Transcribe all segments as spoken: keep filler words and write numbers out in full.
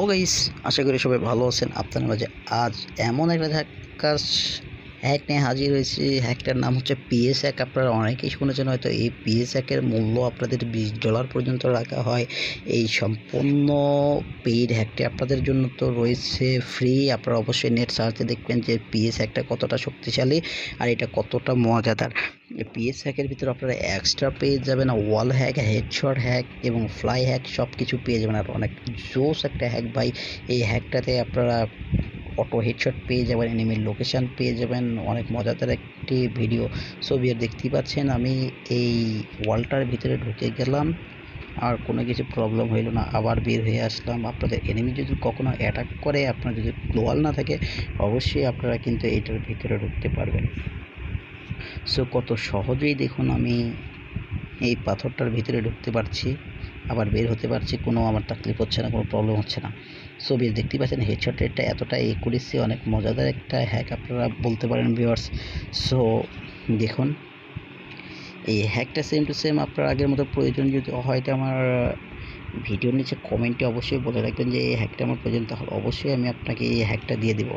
Guys, আশা করি সবাই ভালো আছেন। আপনাদের মাঝে আজ এমন একটা ঝাক্কাস হ্যাক নিয়ে হাজির হয়েছি। হ্যাকটার নাম হচ্ছে পিএস হ্যাক। আপনারা অনেকেই শুনেছেন হয়তো। এই পিএস হ্যাকের মূল্য আপনাদের বিশ ডলার পর্যন্ত রাখা হয়। এই সম্পূর্ণ পেইড হ্যাকটি আপনাদের জন্য তো রয়েছে ফ্রি। আপনারা অবশ্যই নেট সার্চে দেখবেন যে পিএস হ্যাকটা কতটা শক্তিশালী আর এটা কতটা মজাদার। পিএস হ্যাকের ভিতরে আপনারা এক্সট্রা পেয়ে যাবেন ওয়াল হ্যাক, হেডশট হ্যাক এবং ফ্লাই হ্যাক, সব কিছু পেয়ে যাবেন। আর অনেক জোস একটা হ্যাক ভাই। এই হ্যাকটাতে আপনারা অটো হেডশট পেয়ে যাবেন, এনিমির লোকেশান পেয়ে যাবেন। অনেক মজাদার একটি ভিডিও। ছবি আর দেখতেই পাচ্ছেন আমি এই ওয়ালটার ভিতরে ঢুকে গেলাম, আর কোনো কিছু প্রবলেম হইল না, আবার বের হয়ে আসলাম। আপনাদের এনিমি যদি কখনো অ্যাটাক করে, আপনার যদি গ্লোয়াল না থাকে, অবশ্যই আপনারা কিন্তু এইটার ভিতরে ঢুকতে পারবেন। সো কত সহজেই দেখুন আমি এই পাথরটার ভিতরে ঢুকতে পারছি, আবার বের হতে পারছি, কোনো আমার তাকলিফ হচ্ছে না, কোনো প্রবলেম হচ্ছে না। সো বেশ দেখতে পাচ্ছেন হেডশট রেটটা এতটা একুরেসি, অনেক মজাদার একটা হ্যাক আপনারা বলতে পারেন ভিউয়ার্স। সো দেখুন এই হ্যাকটা সেম টু সেম আপনার আগের মতো প্রয়োজন যদি হয়, তো আমার ভিডিওর নিচে কমেন্টে অবশ্যই বলে রাখবেন যে এই হ্যাকটা আমার প্রয়োজন, তাহলে অবশ্যই আমি আপনাকে এই হ্যাকটা দিয়ে দেবো।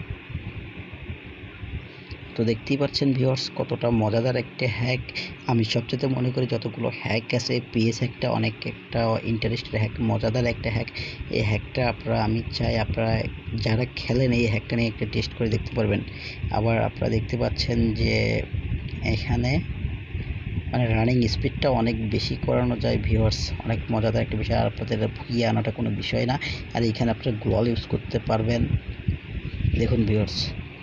তো দেখতেই পাচ্ছেন ভিউয়ার্স কতটা মজাদার একটা হ্যাক। আমি সবচেয়ে মনে করি যতগুলো হ্যাক আছে, পিএস হ্যাকটা অনেক একটা ইন্টারেস্টেড হ্যাক, মজাদার একটা হ্যাক। এই হ্যাকটা আপনারা, আমি চাই আপনারা যারা খেলেন এই হ্যাকটা নিয়ে একটা টেস্ট করে দেখতে পারবেন। আবার আপনারা দেখতে পাচ্ছেন যে এখানে মানে রানিং স্পিডটা অনেক বেশি করানো যায় ভিউয়ার্স, অনেক মজাদার একটা বিষয়। আর আপনাদের ভুগিয়ে আনাটা কোনো বিষয় না। আর এখানে আপনারা গ্লোয়াল ইউজ করতে পারবেন। দেখুন ভিউয়ার্স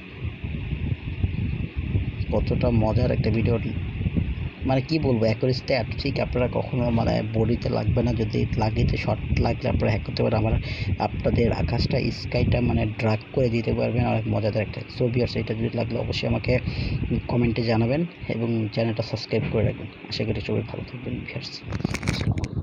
কতটা মজার একটা ভিডিও, মানে কি বলবো, অ্যাকুরেসিটা এত ঠিক আপনারা কখনো মানে বডিতে লাগবে না। যদি লাগে তো শর্ট লাগলে আপনারা হ্যাক করতে পারেন। আমার আপনাদের আকাশটা স্কাইটা মানে ড্রাগ করে দিতে পারবেন, অনেক মজাদার একটা। সো ভিউয়ার্স এটা যদি লাগলে অবশ্যই আমাকে কমেন্টে জানাবেন এবং চ্যানেলটা সাবস্ক্রাইব করে রাখবেন। আশা করি সবাই ভালো থাকবেন ভিউয়ার্স।